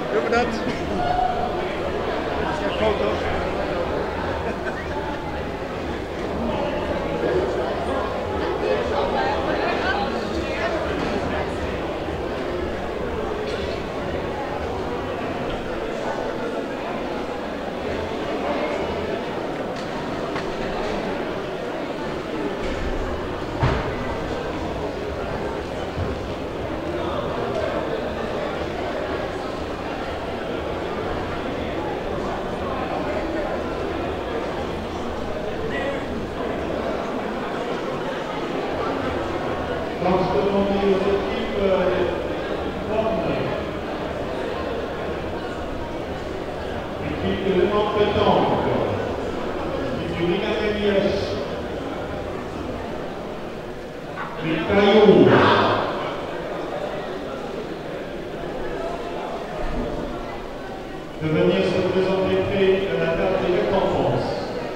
Doen we dat? Foto's. Donc, je demandais aux équipes l'équipe de Léman Pétanque, l'équipe du Rigameliès, les Cailloux, de venir se présenter près de la table des récompenses.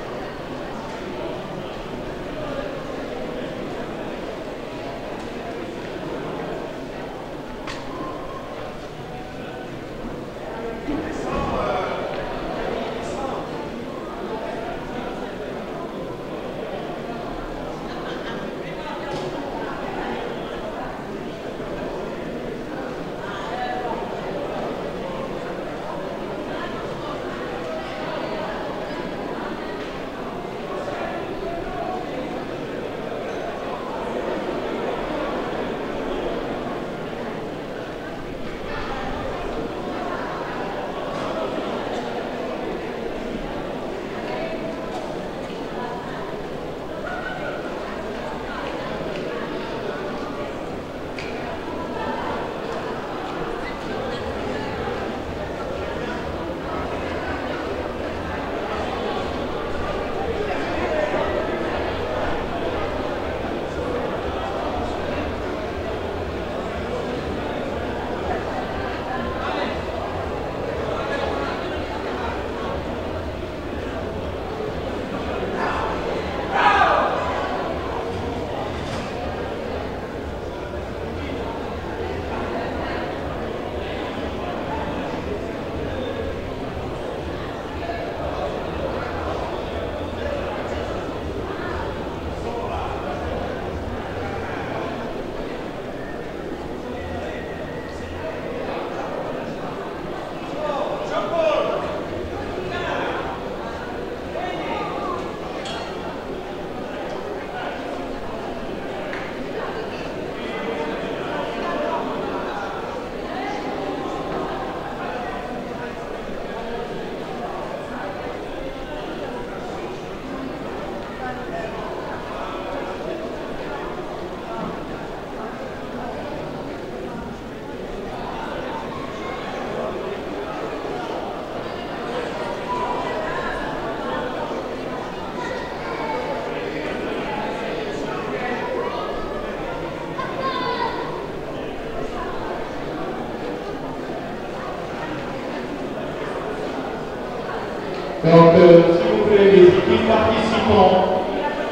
Donc, s'il vous plaît, les équipes participants,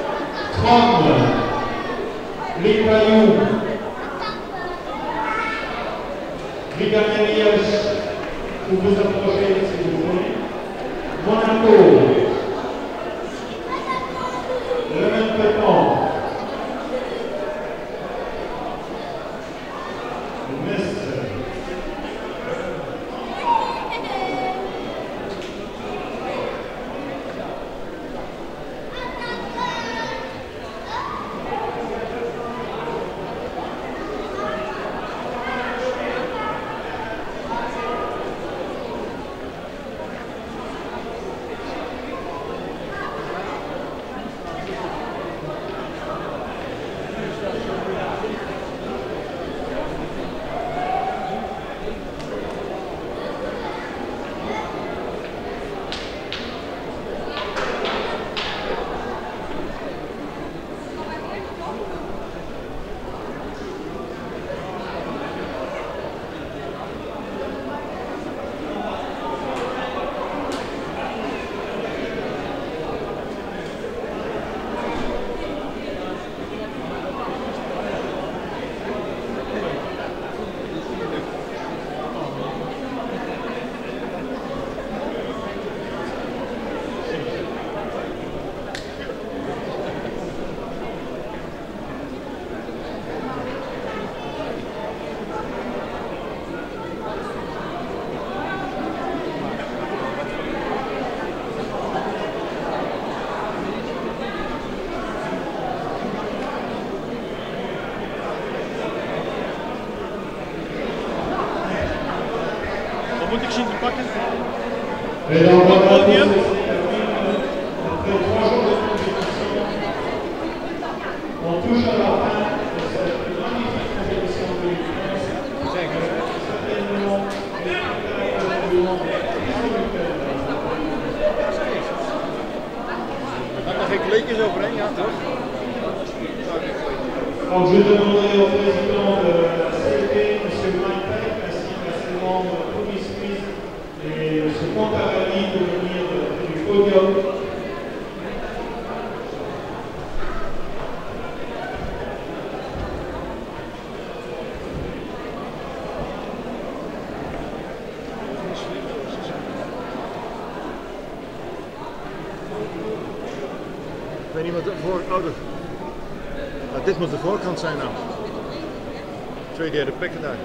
Trump, les Cailloux, Rigameliès, vous vous approchez, s'il vous plaît, Monaco, Léman Pétanque, Metz, Moet ik zien te pakken? Et donc, Op het podium. après 3 jours de compétition, on touche à la fin de cette magnifique compétition de l'Ukraine. Certainement, les plus du monde. Daar nog geen kleedjes overheen, ja toch? Donc je demanderai au président de la CLT, M. Mike, ainsi qu'à ses membres Tommy Smith et M. Pontarelli de venir du podium. Ik weet niet wat de voorkant. Dit moet de voorkant zijn nou. 2/3 plekken daar.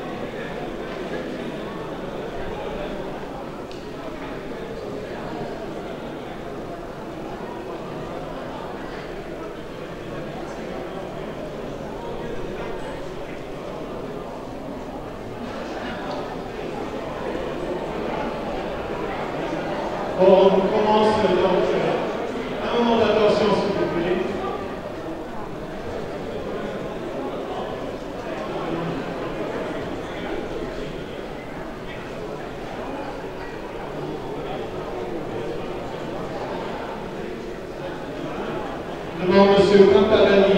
On commence donc un moment d'attention s'il vous plaît. Je demande M. Pontarelli.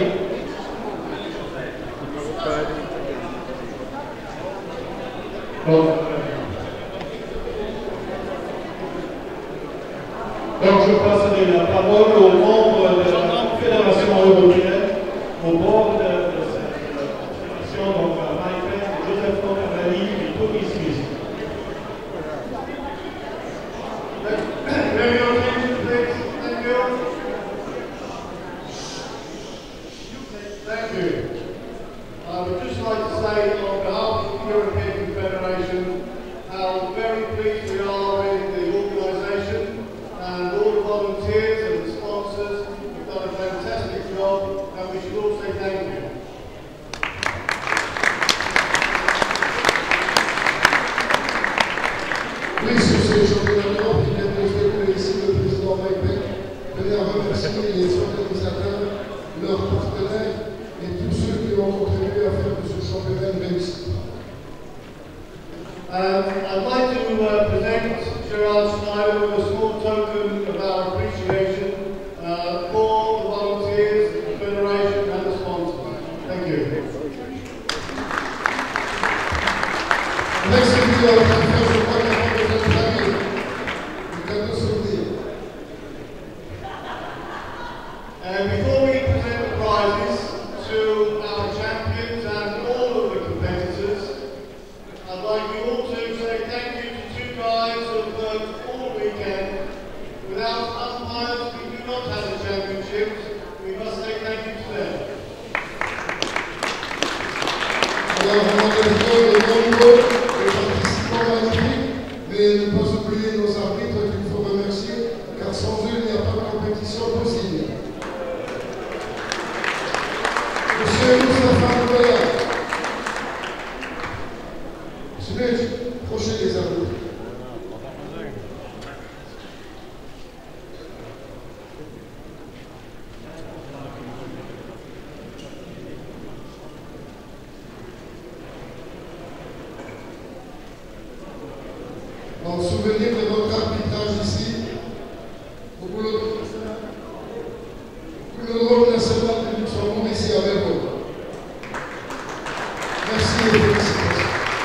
Donc je passerai la parole aux membres de la Confédération européenne, au bord de cette fédération, donc à Mike, Joseph Pontarelli et Tommy Smith. Very well, please. Thank you. Thank you. I would just like to say on behalf of the European Confederation how very pleased we are with the organisation and all the volunteers and the sponsors have done a fantastic job, and we should all say thank you. Oui, sur ce championnat d'Europe, il vient de développer ici le président Mike Beck. Je voulais remercier les organisateurs, leurs partenaires et tous ceux qui ont contribué à faire de ce championnat une réussite. I'd like to present Gerard Schneider with a small token of our appreciation for the volunteers, the Federation and the sponsors. Thank you. Merci de je crois qu'il y a pas besoin de famille. Du cadeau souvenir. And before we present the prizes to our champions and all of the competitors, I'd like you all to say thank you to two guys who have worked all weekend. Without umpires, we do not have the championships. We must say thank you to them. Alors, on remercie les nombreux, les participants magnifiques, mais ne pas oublier nos arbitres qu'il faut remercier, car sans eux, il n'y a pas de compétition possible. Monsieur Moustapha Ndoya. Smith, prochez les arbitres. En souvenir de notre arbitrage ici, au boulodrome national de Luxembourg, ici à Melbourne. Merci et félicitations.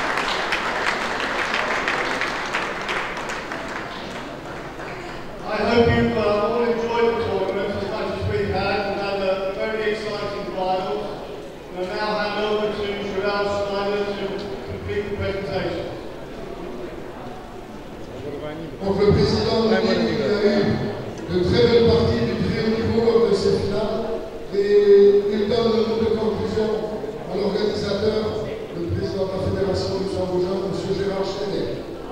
I hope you've all enjoyed the tournament as much as we've had and had a very exciting finals. We'll now hand over to Gerard Schneider to complete the presentation. Donc le président nous dit qu'il y a eu de très belles parties du très haut niveau lors de ces finales et il donne le mot de conclusion à l'organisateur, le président de la Fédération luxembourgeoise, M. Gérard Schneider.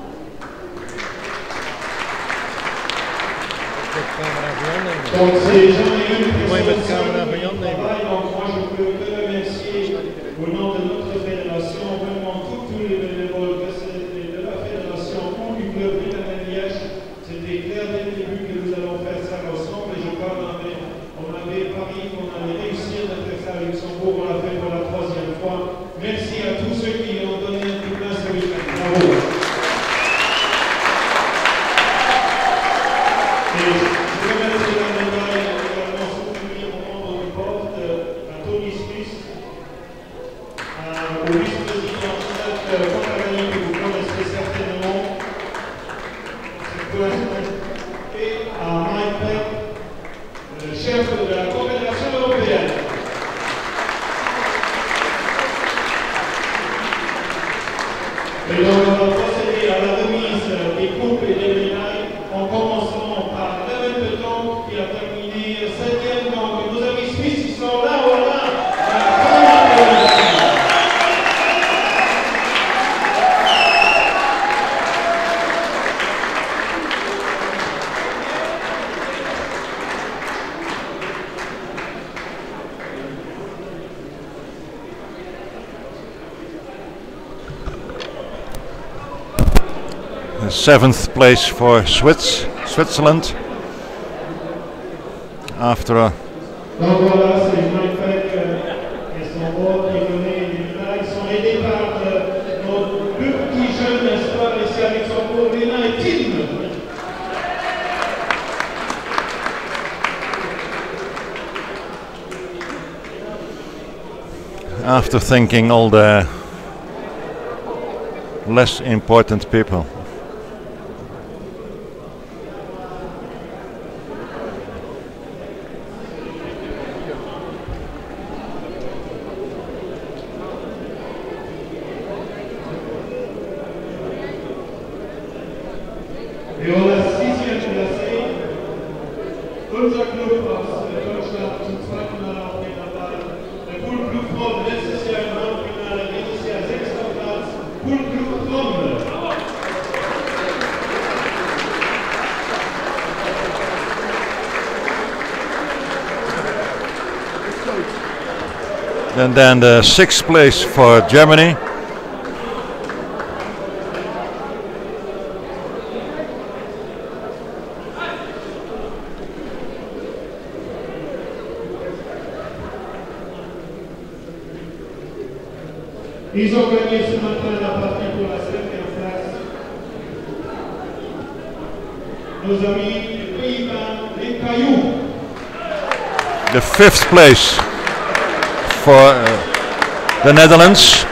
Donc c'est Jean-Yves qui Mooi met est camera van Jan nemen. donc moi je peux que remercier au nom de notre fédération vraiment tous les bénévoles de la fédération Western et à Mike Peck, le chef de la Confédération européenne. Et donc on va procéder à la remise des coupes et des médailles en commençant par David Peton qui a terminé 7e. Donc nos amis suisses ils sont là, voilà. Seventh place for Switzerland after a donc voilà, c'est Mike Peck et son groupe qui connaît les médailles. Ils sont aidés par nos deux petits jeunes espoirs ici à Luxembourg, Léna et Tim. after thanking all the less important people. Et on a 6e placé, unser Club aus Deutschland zum zweiten Mal auf den Ball. Der Poolclub Trommel, letztes Jahr im Halbfinale, dieses Jahr 6. Platz, Poolclub Trommel. And then the 6th place for Germany. Ils ont gagné ce matin la partie pour la 7e place. Nos amis des Pays-Bas, les Cailloux. The 5th place for the Netherlands.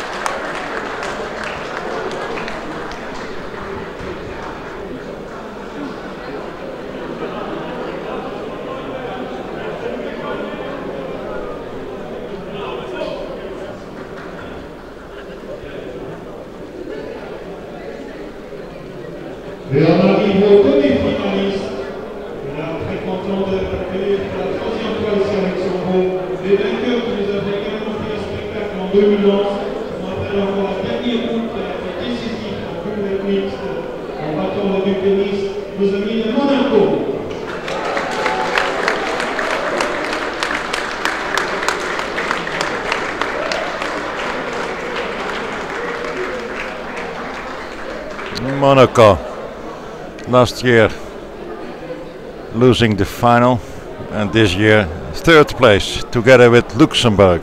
Et on arrive au demi-finaliste. Et là, très content de accueillir pour la 3e fois ici à Luxembourg les vainqueurs qui nous avaient également fait un spectacle en 2011. On rappelle encore la dernière route qui a été décisive en cumulé mixte en battant le duc de Nice, nos amis de Monaco. Monaco last year losing the final, and this year 3rd place together with Luxembourg.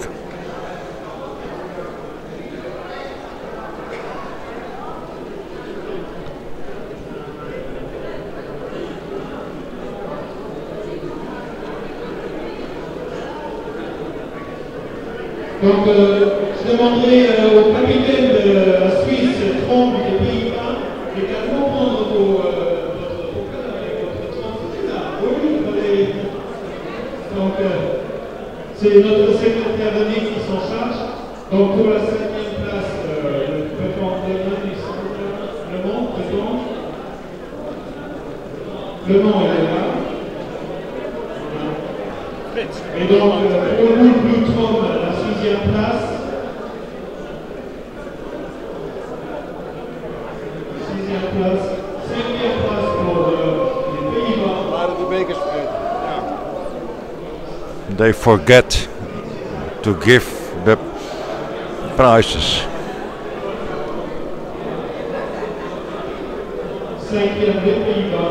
Donc, je demanderai au capitaine de la Suisse, Trombe des Pays-Bas, de également prendre votre bocal avec votre trompe là. Oui, donc, c'est notre secrétaire de ligue qui s'en charge. Donc, pour la 7e place, le président de Le Mans, président. Le Mans, il est là. Et donc, pour le Blue Trom, la 6e place. 6e place. 5e place pour les Pays-Bas. They forget to give the prizes. 5e des Pays-Bas.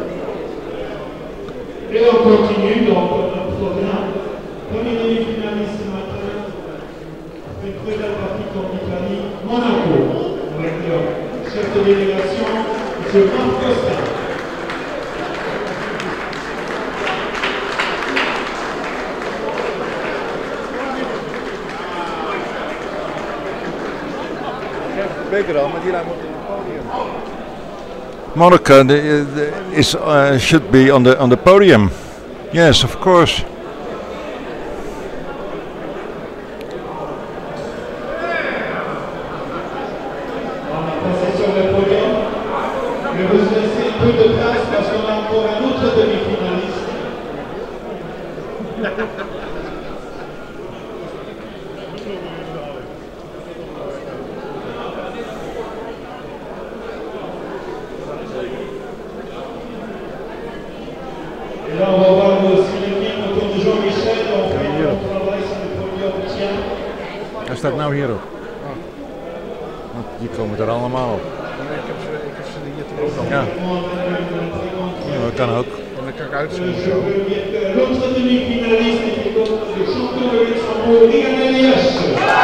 Et on continue donc notre programme. Premier demi-finaliste ce matin, une très belle partie contre l'Italie, Monaco, avec le chef de délégation, M. Marc Costa. Beker al, maar die moet in het podium. Monica is should be on the podium. Yes, of course. On a passé sur le podium. Je vais vous laisser un peu de place parce qu'on a encore un autre demi-finaliste. Et là, on va voir aussi l'équipe autour de Jean-Michel. On fait un bon travail sur le podium. Tiens. Hij staat nou hierop. Want die komen er allemaal op. Ja. Ja, dat kan ook. En dan kan ik uitzoeken. Je veux dire que l'autre demi-finaliste qui est donc le champion de Luxembourg, Ian Elias.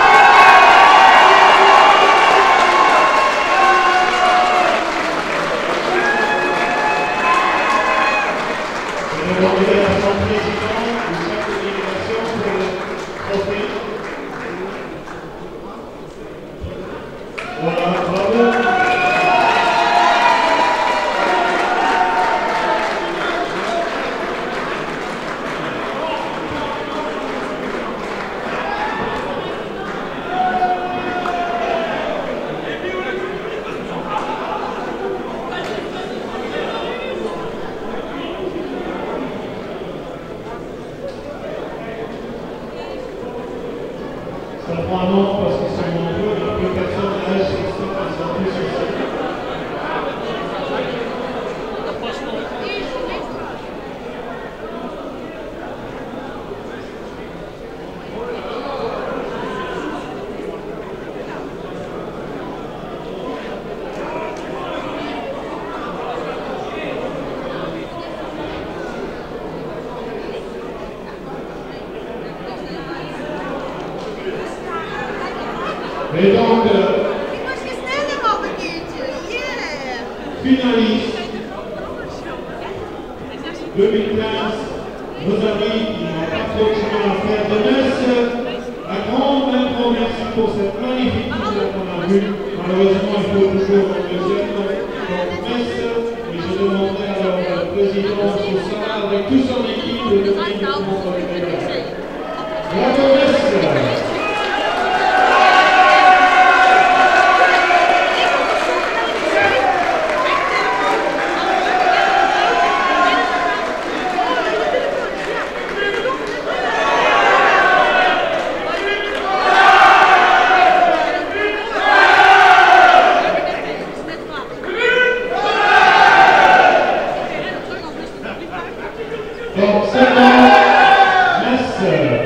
Je vais demander à son président du chef de délégation pour le trophée. Voilà, bravo. Ça prend un nom parce qu'ils sont nombreux, il y a peu de personnages qui sont présentés sur cette carte. Et donc, finaliste 2015, nos amis, il n'y a pas trop de chemin à faire de Metz. Un grand merci pour cette magnifique course qu'on a vue. Malheureusement, il faut toujours un deuxième. Donc, Metz, et je demanderai alors au président Chaussard avec toute son équipe de venir nous montrer les médailles. Bravo Metz! Donc, c'est bon. Metz.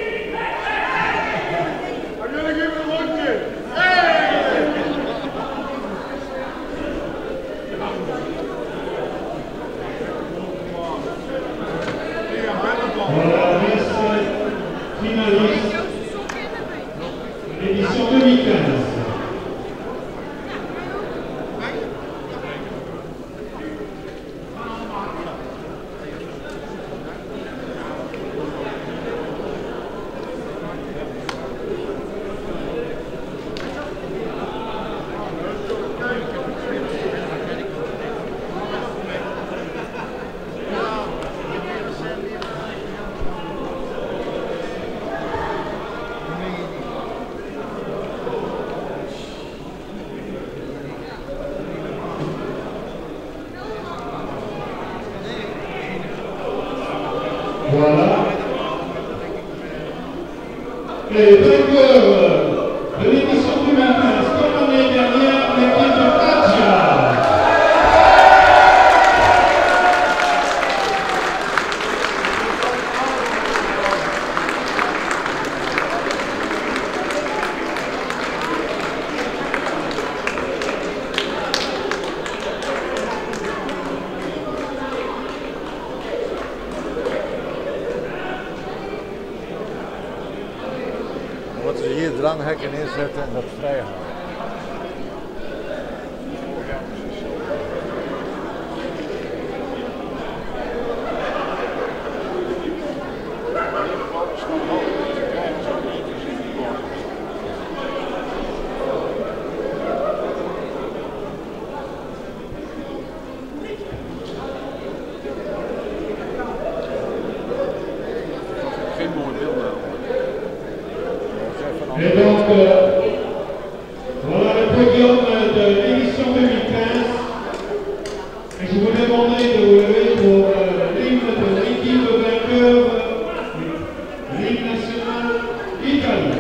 Voilà, Metz, finaliste, édition 2015. Voilà. Et vainqueur de l'édition 2015, comme l'année dernière, l'équipe de Katia. Moeten ze hier dranghekken inzetten en dat vrijhouden. voilà le podium de l'édition 2015. Et je vous demanderai de vous lever pour l'hymne de l'équipe vainqueur, l'hymne national Italie.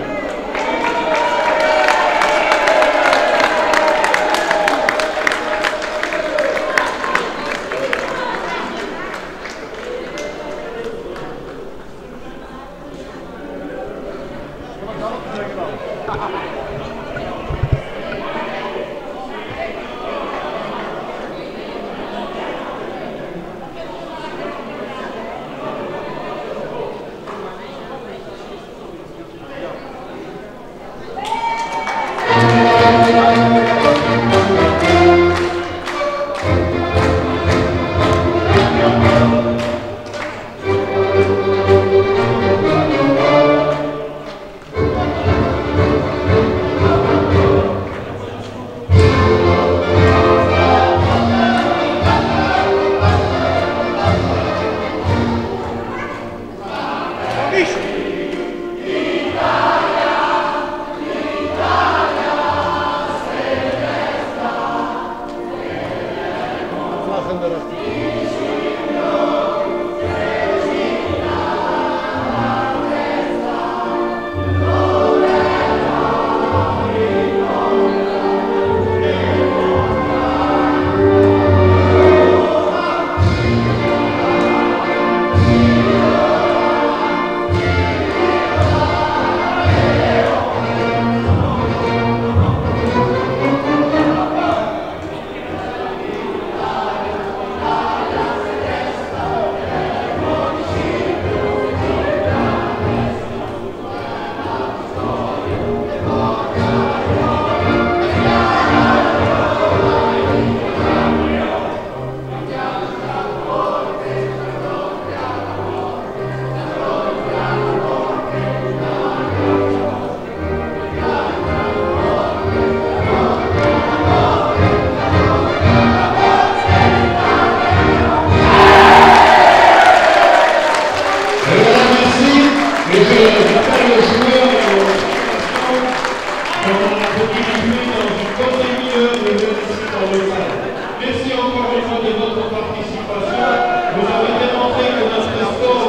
Merci encore une fois de votre participation. Vous avez démontré que notre sport